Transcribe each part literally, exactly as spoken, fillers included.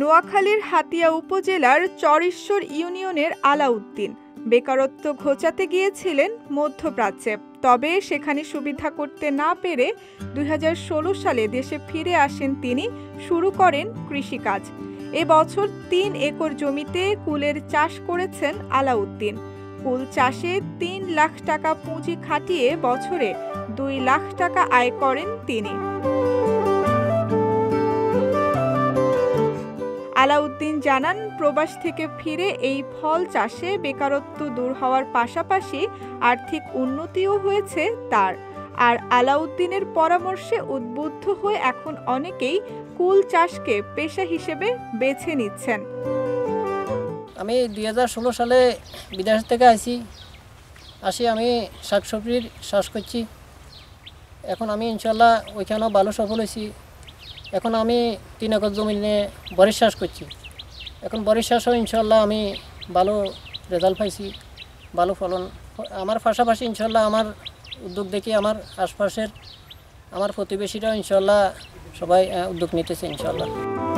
নোয়াখালীর হাতিয়া উপজেলার চরঈশ ইউনিয়নের আলাউদ্দিন বেকারত্ব ঘোচাতে গিয়েছিলেন মধ্যপ্রাচ্যে। তবে সেখানে সুবিধা করতে না পেরে দুই হাজার ষোলো সালে দেশে ফিরে আসেন তিনি। শুরু করেন কৃষিকাজ। এবছর তিন একর জমিতে কুলের চাষ করেছেন আলাউদ্দিন। কুল চাষে তিন লাখ টাকা পুঁজি খাটিয়ে বছরে দুই লাখ টাকা আয় করেন তিনি। আলাউদ্দিন জানান, প্রবাস থেকে ফিরে এই ফল চাষে বেকারত্ব দূর হওয়ার পাশাপাশি আর্থিক উন্নতিও হয়েছে তার। আর আলাউদ্দিনের পরামর্শে উদ্বুদ্ধ হয়ে এখন অনেকেই কুল চাষকে পেশা হিসেবে বেছে নিচ্ছেন। আমি দুই হাজার ষোলো সালে বিদেশ থেকে আসি আসি আমি শাকসবজির চাষ করছি। এখন আমি ইনশাল্লাহ ওইখানেও ভালো সফল হয়েছি। এখন আমি তিন একর জমি নিয়ে বরিশ চাষ করছি। এখন বরিশ চাষও ইনশাল্লাহ আমি ভালো রেজাল্ট পাইছি, ভালো ফলন। আমার পাশাপাশি ইনশাল্লাহ আমার উদ্যোগ দেখি আমার আশপাশের আমার প্রতিবেশীরাও ইনশাল্লাহ সবাই উদ্যোগ নিতেছে ইনশাল্লাহ।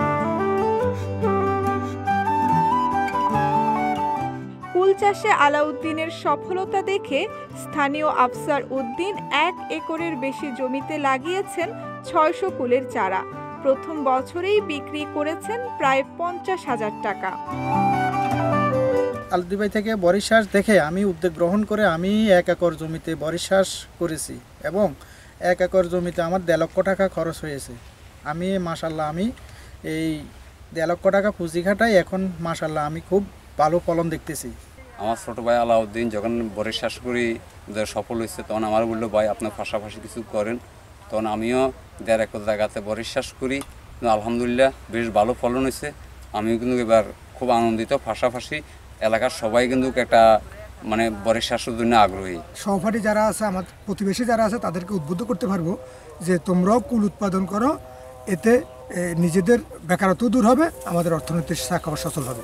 কুল চাষে আলাউদ্দিনের সফলতা দেখে স্থানীয় আফসার উদ্দিন এক একরের বেশি জমিতে লাগিয়েছেন ছয়শো কুলের চারা। প্রথম বছরেই বিক্রি করেছেন প্রায় পঞ্চাশ হাজার টাকা। আলাউদ্দিন ভাই থেকে বরিশ চাষ দেখে আমি উদ্যোগ গ্রহণ করে আমি এক একর জমিতে বরিশ চাষ করেছি এবং এক একর জমিতে আমার দেড় লক্ষ টাকা খরচ হয়েছে। আমি মাশাল্লাহ আমি এই দেড় লক্ষ টাকা পুঁজি খাটাই এখন মাশাল্লাহ আমি খুব ভালো ফলন দেখতেছি। আমার ছোটো ভাই আলাউদ্দিন যখন বরিশ চাষ করি সফল হয়েছে তখন আমার বললো, ভাই আপনার পাশাপাশি কিছু করেন। তখন আমিও দেড় একর জায়গাতে বরিশ চাষ করি, আলহামদুলিল্লাহ বেশ ভালো ফলন হয়েছে। আমিও কিন্তু এবার খুব আনন্দিত। পাশাপাশি এলাকার সবাই কিন্তু একটা মানে বরিশ চাষের জন্য আগ্রহী। সহপাঠী যারা আছে, আমার প্রতিবেশী যারা আছে, তাদেরকে উদ্বুদ্ধ করতে পারবো যে তোমরাও কুল উৎপাদন করো, এতে নিজেদের বেকারত্ব দূর হবে, আমাদের অর্থনৈতিক শাখা সচল হবে।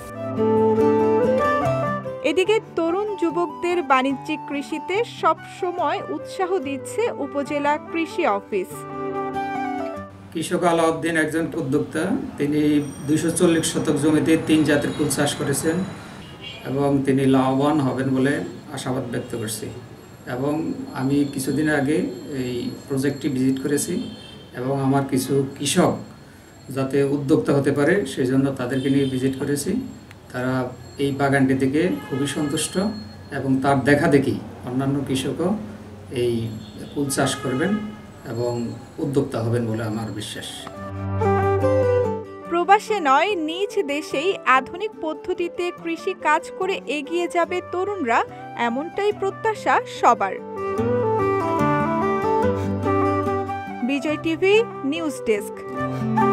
এদিকে তরুণ যুবকদের বাণিজ্যিক কৃষিতে সব সময় উৎসাহ দিচ্ছে উপজেলা কৃষি অফিস। কৃষক আলাউদ্দিন একজন উদ্যোক্তা। তিনি দুইশো চল্লিশ শতক জমিতে তিন জাতের কুল চাষ করেছেন এবং তিনি লাভবান হবেন বলে আশাবাদ ব্যক্ত করছি। এবং আমি কিছুদিন আগে এই প্রজেক্টটি ভিজিট করেছি এবং আমার কিছু কৃষক যাতে উদ্যোক্তা হতে পারে সেই জন্য তাদেরকে নিয়ে ভিজিট করেছি। তারা এই বাগানটি থেকে খুবই সন্তুষ্ট এবং তার দেখা দেখি অন্যান্য কৃষকও এই কুল চাষ করবেন এবং উদ্যোক্তা হবেন বলে আমার বিশ্বাস। প্রবাসে নয়, নিজ দেশেই আধুনিক পদ্ধতিতে কৃষি কাজ করে এগিয়ে যাবে তরুণরা, এমনটাই প্রত্যাশা সবার। Bijoy TV news desk.